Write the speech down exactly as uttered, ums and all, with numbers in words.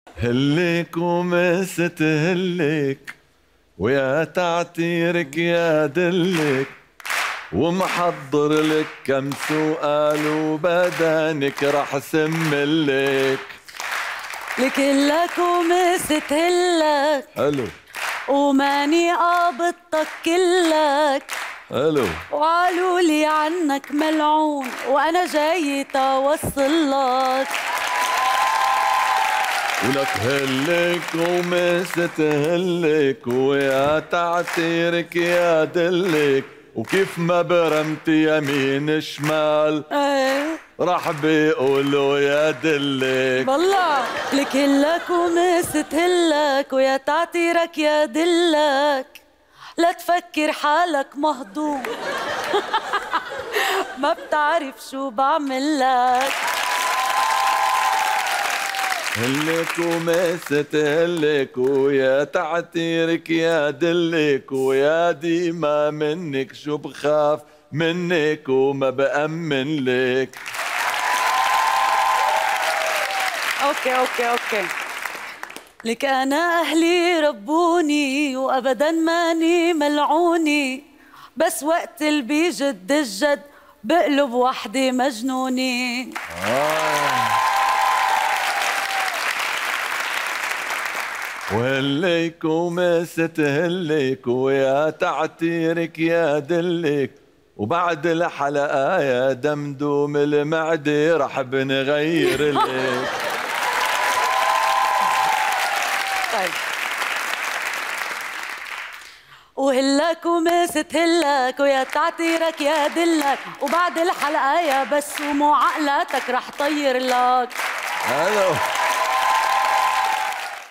هلك ومست هلك ويا تعتيرك يا دلك، ومحضر لك كم سؤال وبدانك رح سملك. لكلك ومست هلك حلو وماني قابضتك كلك. حلو وقالوا لي عنك ملعون وانا جاي توصل لك. ولك هلك ومست هلك ويا تعتيرك يا دلك، وكيف ما برمت يمين شمال ايه راح بيقولوا يا دلك. والله لكلك ومست هلك ويا تعتيرك يا دلك، لا تفكر حالك مهضوم ما بتعرف شو بعمل لك. هلك ومست هلك ويا تعتيرك يا دلك، ويا ديما منك شو بخاف منك وما بأمن لك. اوكي اوكي اوكي. لك انا اهلي ربوني وابدا ماني ملعوني، بس وقت اللي بيجد الجد بقلب وحدي مجنوني. آه. وهلك ومست هلك ويا تعتيرك يا دلك، وبعد الحلقة يا دمدوم المعدة رح بنغير لك. طيب وهلك ومست هلك ويا تعتيرك يا دلك، وبعد الحلقة يا بس ومو عقلاتك رح طير لك. الو